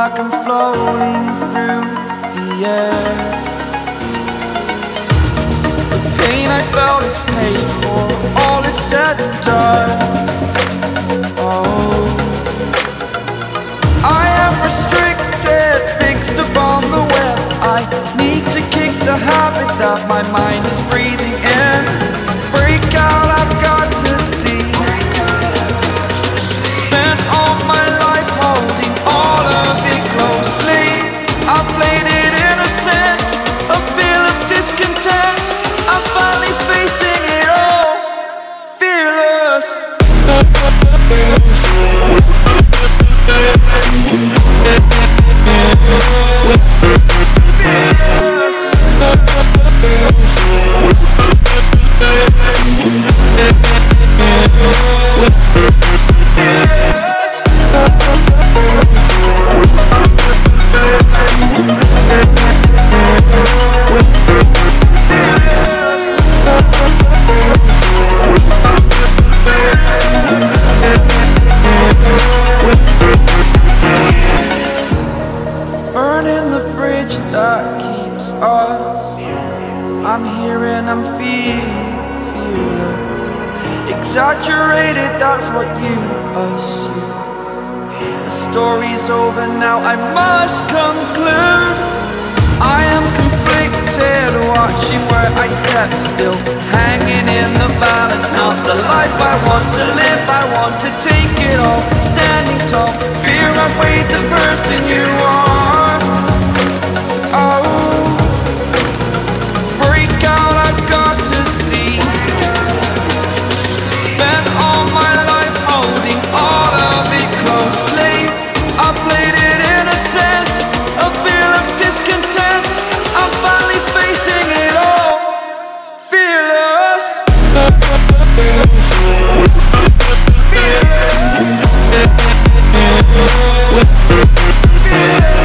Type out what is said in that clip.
like I'm floating through the air. The pain I felt is paid for, all is said and done. Oh, I am restricted, fixed upon the web. I need to kick the habit that my mind is breathing in. Break out, I've got to see. Spent all my life holding all of it closely. I played it innocent, a feel of discontent. I'm finally facing it all, fearless. Burning the bridge that keeps us. I'm here and I'm feeling fearless. Exaggerated, that's what you assume. The story's over now, I must conclude. I am conflicted, watching where I step still, hanging in the balance. Not the life I want to live, I want to take it all. Standing tall, fear outweighed the person you are. Oh, break out, I've got to see. Spent all my life holding all of it closely. I played it innocent, a feel of discontent. I'm finally facing it all, fearless. Fearless.